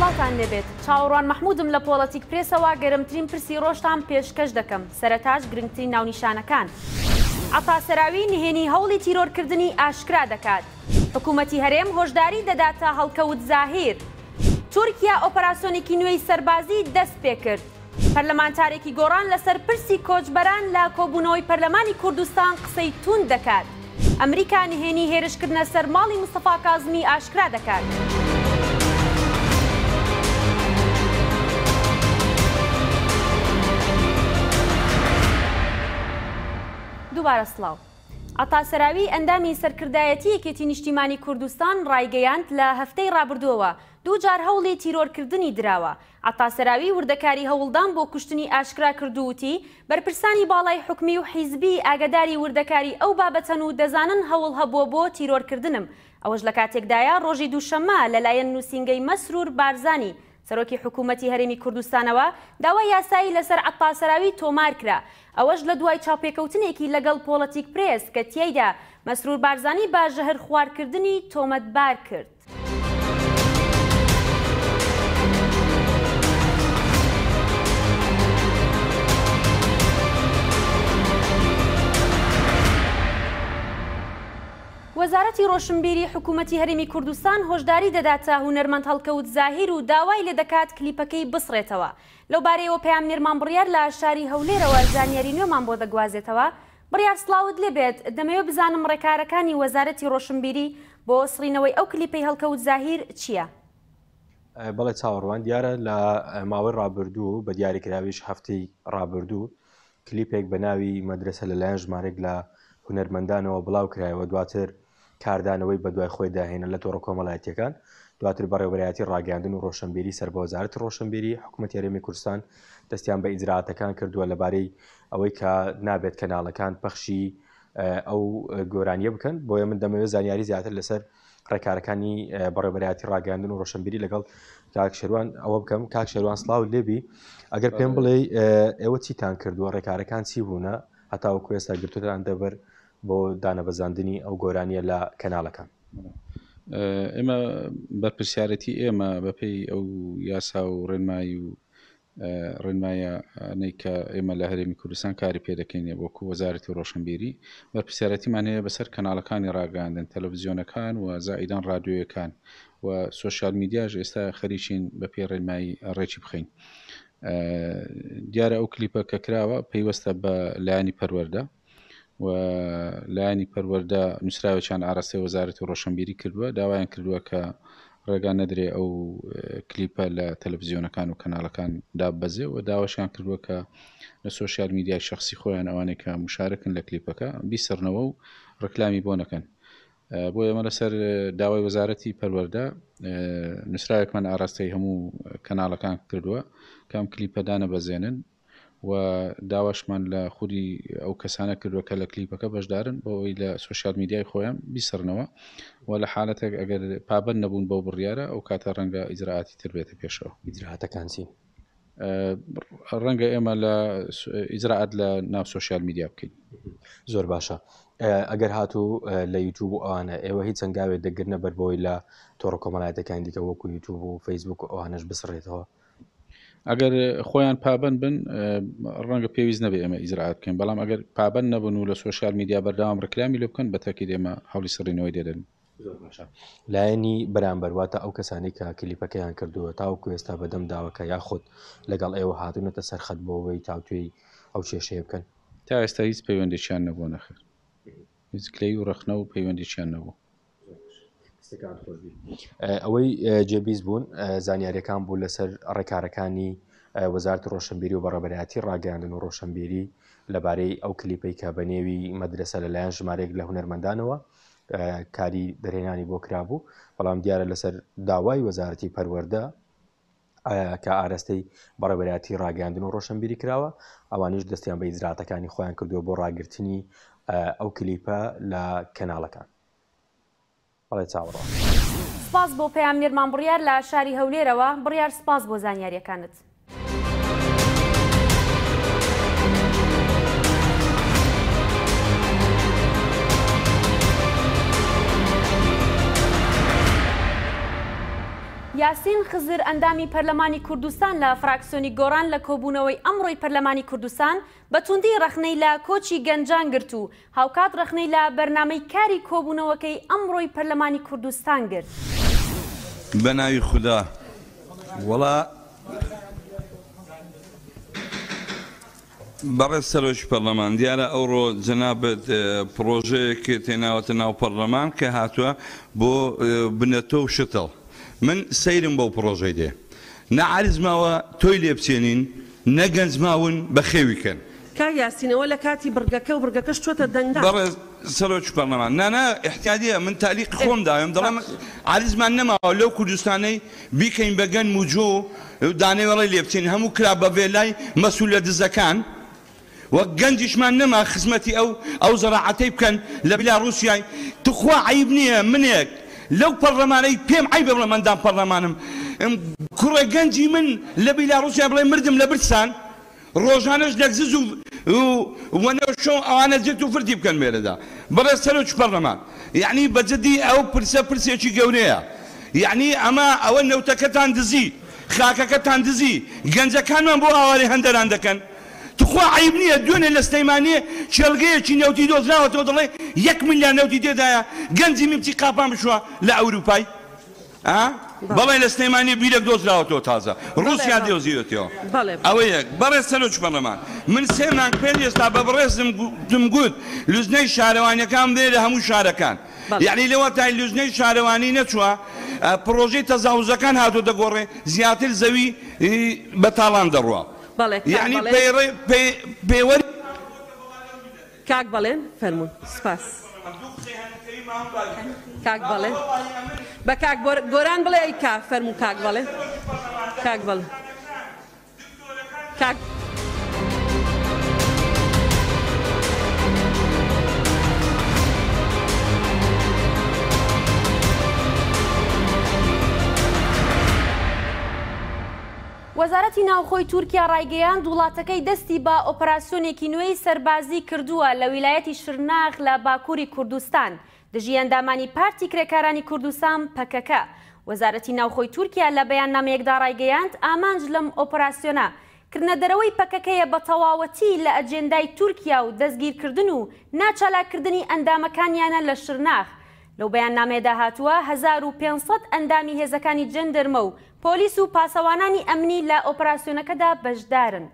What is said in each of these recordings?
سڵاتان لێبێت چاوەڕوان مەحمودم لە پۆڵەتیک پرێسەوە گەرمترین پرسی ڕۆژتان پێشکەش دەکەم سەرەتاش گرنگترین ناونیشانەکان. عەتا سەراوی نهێنی هەوڵی تیرۆرکردنی ئاشکرا دەکات. حکوومەتی هەرێم هۆشداری دەداتە هەڵکەوت زاهیر. تورکیا ئۆپەراسیۆنێکی نوێی سەربازی دەست پێ کرد. پەرلەمانتارێکی گۆڕان لەسەر پرسی کۆچبەران لە کۆبوونەوەی پەرلەمانی کوردستان قسەی توند دەکات. ئەمریکا نهێنی هێرشکردنە سەر ماڵی مستەفا کازمی ئاشکرا دەکات. دووبارە سڵاو. عەتا سەراوی ئەندامی سەرکردایەتی یەکێتی نیشتیمانی کوردستان ڕایگەیاند لە هەفتەی ڕابردووەوە دووجار هەوڵی تیرۆرکردنی دراوە. عەتا سەراوی وردەکاری هەوڵدان بۆ کوشتنی ئاشکرا کردووتی بەرپرسانی باڵای حکومی و حیزبی ئاگاداری وردەکاری ئەو بابەتەن و دەزانن هەوڵ هەبووە بۆ تیرۆرکردنم. ئەوەش لە کاتێکدایە ڕۆژی دووشەممە لەلایەن نووسینگەی مەسرور بارزانی سەرۆکی حکوومەتی هەرێمی کوردستانەوە داوای یاسایی لەسەر عەتا سەراوی تۆمار کرا. ئەوەش لە دوای چاوپێکەوتنێکی لەگەڵ پۆڵەتیک پرێس کە تیایدا مەسرور بارزانی با ژەهر خواردکردنی تۆمەتبار کرد. وەزارەتی ڕۆشنبیری حکوومەتی هەرێمی کوردستان هۆشداری دەداتە هونەرمەند هەڵکەوت زاهیر و داوای لێ دەکات کلیپەکەی بسڕێتەوە. لەو بارەیەوە پەیامنێرمان بڕیار لە شاری هەولێرەوە زانیاری نوێمان بۆ دەگوازێتەوە. بڕیار سڵاوت لێبێت دەمەوێت بزانم ڕێکارەکانی وەزارەتی ڕۆشنبیری بۆ سڕینەوەی ئەو کلیپەی هەڵکەوت زاهیر چییە؟ بەڵێ چاوەڕوان دیارە لە ماوەی ڕابردوو بە دیاریکراویش هەفتەی ڕابردوو کلیپێک بە ناوی مەدرسە لەلایەن ژمارێک لە هونەرمەندانەوە بڵاو کرایەوە دواتر کاردانەوەی بە دوای خۆی داهێنە لە تۆڕە کۆمەڵایەتیەکان دواتر بەڕێوەبەرایەتی ڕاگەاندن و ڕۆشنبیری سەر بە وەزارەتی ڕۆشنبیری حکوومەتی هەرێمی کوردستان دەستیان بە ئیجراعاتەکان کردووە لەبارەی ئەوەی کە نابێت کەناڵەکان پەخشی ئەو گۆرانیە بکەن. بۆیە من دەمەوێت زانیاری زیاتر لەسەر ڕێکارەکانی بەڕێوەبەرایەتی ڕاگەاندن و ڕۆشنبیری لەگەڵ کاک شێروان ئەوە بکەم. کاک شێروان سڵاو لێبی ئەگەر پێم بڵێ ئێوە چیتان کردووە ڕێکارەکان چی بوونە هەتاوەکو ئێستا گرتوتان دەبەر بۆ دانەبەزاندنی ئەو گۆرانیە لە کەناڵەکان؟ ئێمە بەرپرسیارەتی ئێمە بەپێی ئەو یاسا و ڕێنمایی و ڕێنمایەی کە ئێمە لە هەرێمی کوردستان کاری پێ دەکەین بۆکو وەزارەتی ڕۆشنبیری بەرپرسیارەتیمان هەیە بەسەر کەناڵەکانی ڕاگەاندن تەلەڤیزیۆنەکان و زائیدان ڕادیۆیەکان و سۆشیال میدیاژ ئێستا خەریکین بەپێی ڕێنمایی ڕێکی بخەین. دیارە ئەو کلیپە کە کراوە پەیوەستە بە لایەنی پەروەردە و لایەنی پەروەردە نووسراوێکیان ئاراستەی وەزارەتی ڕۆشنبیری کردووە داوایان کردووە کە ڕێگان نەدرێ ئەو کلیپە لە تەلەڤیزیۆنەکان و کەناڵەکان دابەزێ و داواشیان کردووە کە لە سۆشیال میدیای شخصی خۆیان ئەوانەی کە مشارکن لە کلیپەکە بیسڕنەوە و ڕکلامی بۆ نەکەن. بۆ ئێمە لەسەر داوای وەزارەتی پەروەردە نووسراوێکمان ئاراستەی هەموو کەناڵەکان کردووە کام کلیپە دانەبەزێنن و داواشمان لە خوری ئەو کەسانە کردووە کە لە کلیپەکە بەشدارن بۆ ئەوی لە سۆشیال میدیای خۆیان بیسڕنەوە و لە حالەتێک ئەگەر پابەند نەبوون بەو بڕیارە ئەو کاتە ڕەنگە ئیجراعاتی تر بێتە پێشەوە. ئیجراعاتەکان چی؟ ڕەنگە ئێمە لە ئیجراعات لە ناو سۆشیال میدیا بکەین. زۆر باشە. ئەگەر هاتوو لە یوتیوب و ئەوانە ئێوە هیچ چەنگاوێت دەگرنە بەربەوەی لە تۆڕە کۆمەڵایەتەکان دیکە وەکو یوتیوب و فەیسبوک و ئەوانەش بسڕێتەوە؟ ئەگەر خۆیان پابند بن ڕەنگە پێویست نەبێ ئێمە ئیجراعات بکەین بەڵام ئەگەر پابند نەبن و لە سۆشیال میدیا بەردەوام ڕکلامی لێ بکەن بەتەکید ئێمە هەوڵی سڕینەوەی دێدەن. لایەنی بەرامبەرواتە ئەو کەسانی کە کلیپەکەیان کردووە تاوەکو ئێستا بەدەم داوەکە یاخود لەگەڵ ئێوە هاتوونەتە سەرخەت بۆەوەی تاوتوێی ئەو کێشەیە بکەن؟ تا ئێستا هیچ پەیوەندێکیان نەبوو نەخێر هیچ کلەی و ڕەخنە و پەیوەندێکیان نەبوو. ئەوەی جێبیست بوون زانیاریەکان بوو لەسەر ڕێکارەکانی وەزارەتی ڕۆشنبیری و بەڕێوەبەرایەتی ڕاگەاندن و ڕۆشنبیری لەبارەی ئەو کلیپەی کە بە نێوی مەدرسە لەلایەن ژمارێک لە هونەرمەندانەوە کاری دەرهێنانی بۆ کرابوو بەڵام دیارە لەسەر داوای وەزارەتی پەروەردە کە ئاراستەی بەڕێوەبەرایەتی ڕاگەاندن و ڕۆشنبیری کراوە ئەوانیش دەستیان بە ئیجراعاتەکانی خۆیان کردووە بۆ ڕاگررتنی ئەو کلیپە لە کەناڵەکان. بەڵێ چاوەڕۆ سپاس بۆ پەیامنێرمان بڕیار لە شاری هەولێرەوە. بڕیار سپاس بۆ زانیاریەکانت. یاسین خزر ئەندامی پەرلەمانی کوردستان لە فراکسیۆنی گۆڕان لە کۆبوونەوەی ئەمڕۆی پەرلەمانی کوردستان بە توندی ڕەخنەی لە کۆچی گەنجان گرت و هاوکات ڕەخنەی لە بەرنامەی کاری کۆبوونەوەکەی ئەمڕۆی پەرلەمانی کوردستان گرت. بە ناوی خودا وەڵا بەڕێز سەرۆکی پەرلەمان دیارە ئەوڕۆ جەنابەت پرۆژەیەکی تێناوەتە ناو پەرلەمان کە هاتووە بۆ بنەتۆ و شتڵ. من سەیرم بۆ پرۆژەی دێ نەعارزماوە تۆی لێ بچێنین نەگەنجماون بە خێویکەن. کا یاسینەوە لە کاتی بڕگەکە و بڕگەکەش چۆتە دەنگدا. بەڕێز سەرۆکی پەرلەمان نانە احتیادیە من تالیق خۆم داوێم دەڵێم عارزمان نەماوە لەو کوردستانەی بیکەین بەگەن موجۆ دانێوەڵی لێ بچین هەموو کرا بە وێلای مەسوولە دزەکان وەک گەنجیشمان نەما خزمەتی ئەو زەراعەتەی بکەن لە بیلاڕوسیای توخوا عیب نییە منێک لەو پەرلەمانەی پێم عیبە بڵێ مەندام پەرلەمانم کوڕە گەنجی من لە بیلاڕوسیا بڵێ مردم لە برسان ڕۆژانەش لەگزز و وەنەشۆ ئەوانە جێت و فردی بکەن مێرەدا بەڕێز سەرۆکی پەرلەمان یعنی بەجددی ئەو پرسێکی گەورەیە یعنی ئەمە ئەوە نەوتەکەتان دزی خاکەکەتان دزی گەنجەکانمان بۆ ئاوارەی هەندەران دەکەن تخوا عیب نییە دوێنێ لە سلەیمانیە چێلگەیەکی نەوتی دۆزراوەتەوە دەڵێ 1 ملیار نەوتی تێدایە گەنجی من بچی قاپان بشوە لە ئەوروپای بەڵێ لە سلەیمانی بیرێک دۆزراوەتەوە تازە ڕوسیا دۆزیوەتەوە ئەوە یەک بەڕێز سەرۆکی پەرلەمان من 3 مانگ پێ ئێستا بە بەڕێزم گوت لوزنەی شارەوانیەکان بێ لە هەموو شارەکان یعنی لەوە تای لوزنەی شارەوانی نەچووە پرۆژەی تەزاوزەکان هاتۆ دەگۆڕێ زیاتر زەوی بەتاڵان دەڕوە یعنی پێوەری کاک بەڵێن فەرموون سپاس کاک بەڵێ بە کاک گۆران بڵێ ئەی کا فەرموو کاک بەڵێ کاک بەڵێ کاک وەزارەتی ناوخۆی تورکیا ڕایگەیاند وڵاتەکەی دەستی بە ئۆپەراسیۆنێکی نوێی سەربازی کردووە لە ویلایەتی شرناغ لە باکووری کوردستان دژی ئەندامانی پارتی کرێکارانی کوردستان پەکەکە. وەزارەتی ناوخۆی تورکیا لە بەیاننامەیەکدا ڕایگەیاند ئامانج لەم ئۆپەراسیۆنە کردنەدەرەوەی پەکەکەیە بە تەواوەتی لە ئەجێندای تورکیا و دەستگیرکردن و ناچالاکردنی ئەندامەکانیانە لە شرناغ. لەو بەیاننامەیەدا هاتووە 1500 ئەندامی هێزەکانی جەندەرمە و پۆلیس و پاسەوانانی ئەمنی لە ئۆپەراسیۆنەکەدا بەشدارن.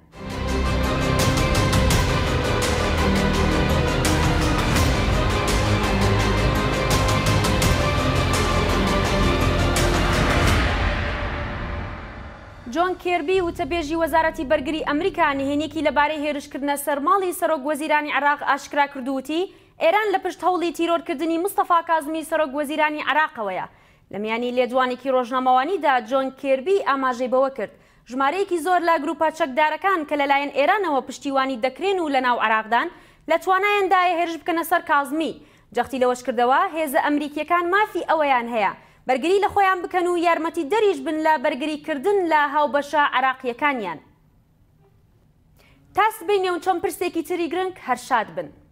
جۆن کێربی وتەبێژی وەزارەتی بەرگری ئەمریکا نهێنیەکی لەبارەی هێرشکردنە سەرماڵی سەرۆک وەزیرانی عێراق ئاشکرا کردووتی ئێران لە پشت هەوڵی تیرۆرکردنی مستەفا کازمی سەرۆک وەزیرانی عێراقەوەیە. لە میانی لێدوانێکی ڕۆژنامەوانیدا جۆن کێربی ئاماژەی بەوە کرد ژمارەیەکی زۆر لە گروپە چەکدارەکان کە لەلایەن ئێرانەوە پشتیوانی دەکرێن و لە ناو عێراقدان لە توانایەندایە هێرش بکەنە سەر کازمی. جەختی لەوەش کردەوە هێزە ئەمریکیەکان مافی ئەوەیان هەیە بەرگری لە خۆیان بکەن و یارمەتی دەریش بن لە بەرگریکردن لە هاوبەشە عێراقیەکانیان. تاس بینێ و چۆن پرسێکی تری گرنگ هەرشاد بن.